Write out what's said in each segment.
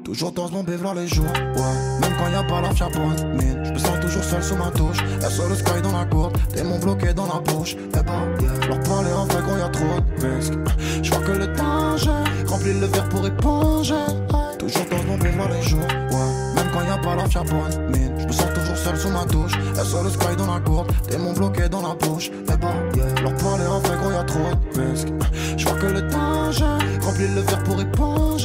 Toujours dans mon bévlar les jours, ouais. Même quand y'a pas la bonne mine, je me sens toujours seul sous ma touche. Y'a seul le sky dans la courte, démon bloqué dans la bouche. Eh ben, yeah. Leur parler en fait gros y'a trop de risques. J'vois que le danger remplit le verre pour éponger. Toujours dans mon bévlar les jours, ouais. Même quand y'a pas la bonne mine, je me sens toujours seul sous ma touche. Y'a seul le sky dans la courte, démon bloqué dans la bouche. Eh ben, yeah. Leur parler en fait gros y'a trop de risques. J'vois que le danger remplit le verre pour éponger.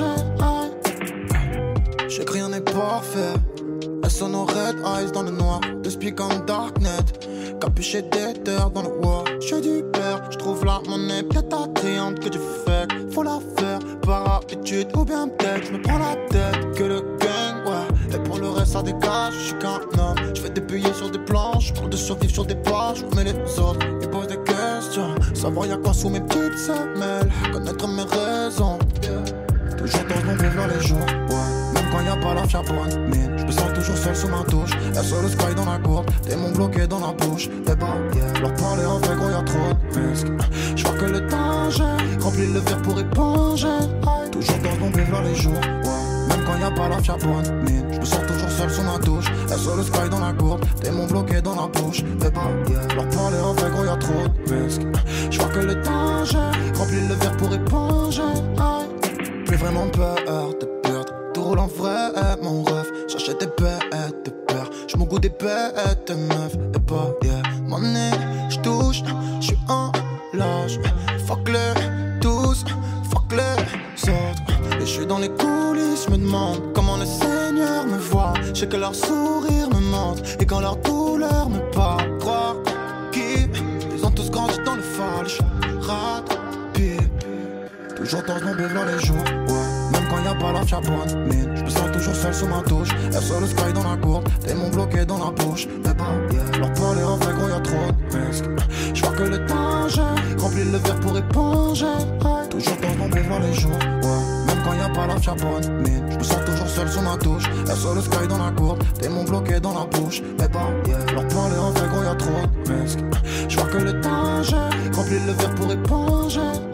Je sais que rien n'est parfait. Elles sont nos red eyes dans le noir. De speak comme Darknet. Capuché d'éther dans le war. J'suis du père, j'trouve la monnaie peut-être attrayante que tu fais. Faut la faire par habitude ou bien peut-être j'me prends la tête que le gang, ouais. Et pour le reste ça dégage, j'suis qu'un homme. J'fais des billets sur des planches, j'prends de survivre sur des plages. J'mets les autres, ils posent des questions. Savoir y'a quoi sous mes petites semelles. Connaître mes raisons, yeah. Toujours dans mon bévlar les jours, ouais. Même quand y'a pas la bonne mine, je me sens toujours seul sous ma touche. Y'a seul le sky dans la courte, démon bloqué dans la bouche. Eh ben, yeah. Leur parler en fait gros y'a trop de risques. J'vois que le danger remplit le verre pour éponger. Toujours dans mon bévlar les jours, ouais. Même quand y'a pas la bonne mine, je me sens toujours seul sous ma touche. Y'a seul le sky dans la courte, démon bloqué dans la bouche. Eh ben, yeah. Leur parler en fait gros y'a trop de risques. J'vois que le danger remplit le verre pour éponger. Plus vraiment peur de perdre. Tout roule en vrai, mon rêve. J'achète des bêtes de peur. J'm'en goûte des bêtes de meuf. Et pas, yeah. Money, j'touche, j'suis en lâche. Fuck les tous, fuck les autres. Et j'suis dans les coulisses, me demande comment le Seigneur me voit. J'sais que leur sourire me montre. Et quand leur douleur me parle, croire qu'ils ont tous grandi dans le falche. Rapide. Toujours dans mon bévlar les jours, ouais. Même quand y'a pas la bonne mine, je me sens toujours seul sous ma touche. Y'a seul le sky dans la courte, démon bloqué dans la bouche. Eh ben, yeah. Leur parler en fait gros y'a trop de risques. J'vois que le danger remplit le verre pour éponger. Toujours dans mon bévlar les jours, ouais. Même quand y'a pas la bonne mine, je me sens toujours seul sous ma touche. Y'a seul le sky dans la courte, démon bloqué dans la bouche. Eh ben, yeah. Leur parler en fait gros y'a trop de risques. J'vois que le danger remplit le verre pour éponger.